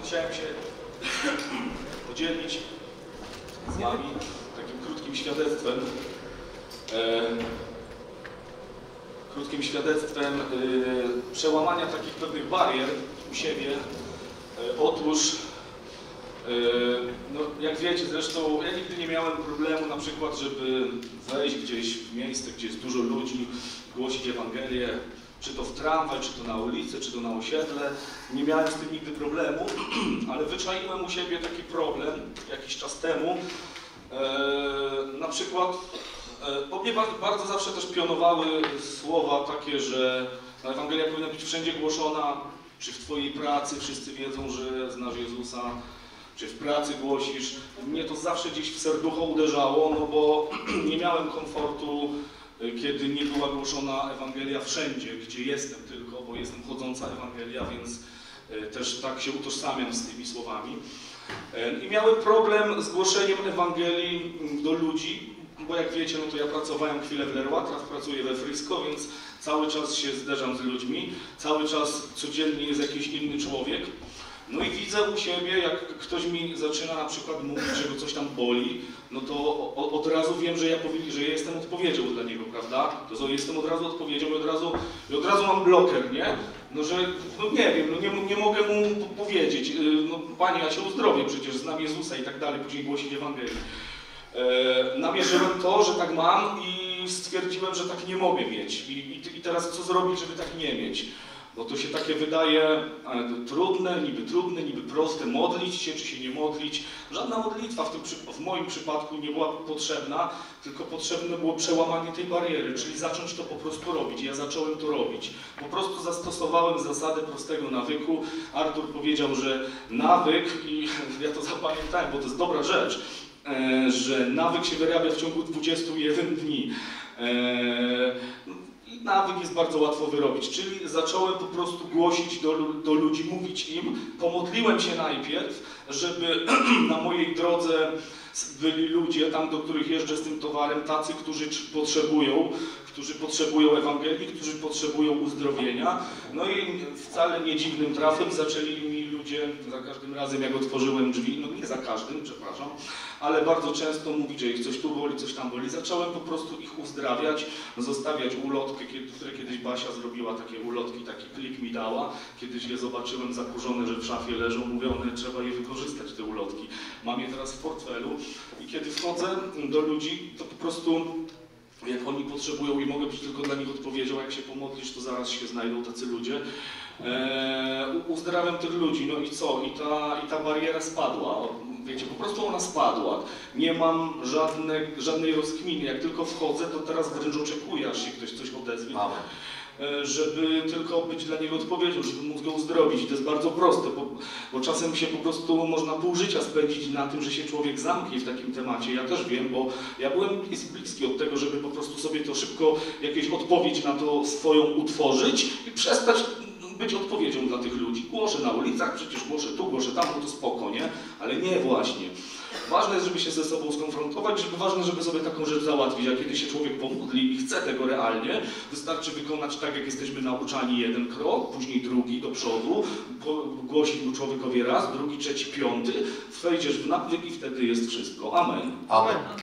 chciałem się podzielić z wami takim krótkim świadectwem przełamania takich pewnych barier u siebie. Otóż, no, jak wiecie zresztą, ja nigdy nie miałem problemu na przykład, żeby wejść gdzieś w miejsce, gdzie jest dużo ludzi, głosić Ewangelię, czy to w tramwaj, czy to na ulicy, czy to na osiedle. Nie miałem z tym nigdy problemu, ale wyczaiłem u siebie taki problem jakiś czas temu. Na przykład po mnie bardzo zawsze też pionowały słowa takie, że Ewangelia powinna być wszędzie głoszona, czy w twojej pracy wszyscy wiedzą, że znasz Jezusa, czy w pracy głosisz. Mnie to zawsze gdzieś w serducho uderzało, no bo nie miałem komfortu, kiedy nie była głoszona Ewangelia wszędzie, gdzie jestem tylko, bo jestem chodząca Ewangelia, więc też tak się utożsamiam z tymi słowami. I miałem problem z głoszeniem Ewangelii do ludzi, bo jak wiecie, no to ja pracowałem chwilę w Leroy, teraz pracuję we Frisco, więc cały czas się zderzam z ludźmi, cały czas codziennie jest jakiś inny człowiek. No i widzę u siebie, jak ktoś mi zaczyna na przykład mówić, że go coś tam boli, no to od razu wiem, że ja jestem odpowiedzią dla niego, prawda? To jestem od razu odpowiedzią i od razu mam bloker, nie? No że, no nie wiem, no nie mogę mu powiedzieć, no Panie, ja Cię uzdrowię, przecież znam Jezusa i tak dalej, później głosić Ewangelię. Namierzyłem to, że tak mam i stwierdziłem, że tak nie mogę mieć. I teraz co zrobić, żeby tak nie mieć? Bo to się takie wydaje trudne, niby proste, modlić się czy się nie modlić. Żadna modlitwa w moim przypadku nie była potrzebna, tylko potrzebne było przełamanie tej bariery, czyli zacząć to po prostu robić. Ja zacząłem to robić. Po prostu zastosowałem zasadę prostego nawyku. Artur powiedział, że nawyk, i ja to zapamiętałem, bo to jest dobra rzecz, że nawyk się wyrabia w ciągu 21 dni. Nawyk jest bardzo łatwo wyrobić, czyli zacząłem po prostu głosić do ludzi, mówić im. Pomodliłem się najpierw, żeby na mojej drodze byli ludzie tam, do których jeżdżę z tym towarem, tacy, którzy potrzebują Ewangelii, którzy potrzebują uzdrowienia. No i wcale nie dziwnym trafem zaczęli mi ludzie za każdym razem, jak otworzyłem drzwi, no nie za każdym, przepraszam, ale bardzo często mówić, że ich coś tu boli, coś tam boli. Zacząłem po prostu ich uzdrawiać, zostawiać ulotki, które kiedyś Basia zrobiła, takie ulotki, taki plik mi dała. Kiedyś je zobaczyłem zakurzone, że w szafie leżą, mówię, trzeba je wykorzystać, te ulotki. Mam je teraz w portfelu i kiedy wchodzę do ludzi, to po prostu jak oni potrzebują i mogę być tylko dla nich odpowiedzią, jak się pomodlisz, to zaraz się znajdą tacy ludzie. Uzdrawiam tych ludzi, no i co? I ta bariera spadła. Wiecie, po prostu ona spadła. Nie mam żadnej rozkminy. Jak tylko wchodzę, to teraz wręcz oczekuję, aż się ktoś coś odezwie. Żeby tylko być dla niego odpowiedzią, żeby móc go uzdrowić. I to jest bardzo proste, bo czasem się po prostu można pół życia spędzić na tym, że się człowiek zamknie w takim temacie. Ja też wiem, bo ja byłem bliski od tego, żeby po prostu sobie to szybko jakieś odpowiedź na to swoją utworzyć i przestać być odpowiedzią dla tych ludzi. Głoszę na ulicach, przecież głoszę tu, głoszę tam, no to spoko, nie? Ale nie właśnie. Ważne jest, żeby się ze sobą skonfrontować, ważne, żeby sobie taką rzecz załatwić, a kiedy się człowiek pomodli i chce tego realnie, wystarczy wykonać tak, jak jesteśmy nauczani, jeden krok, później drugi do przodu, głosić człowiekowi raz, drugi, trzeci, piąty, wejdziesz w nawyk i wtedy jest wszystko. Amen. Amen.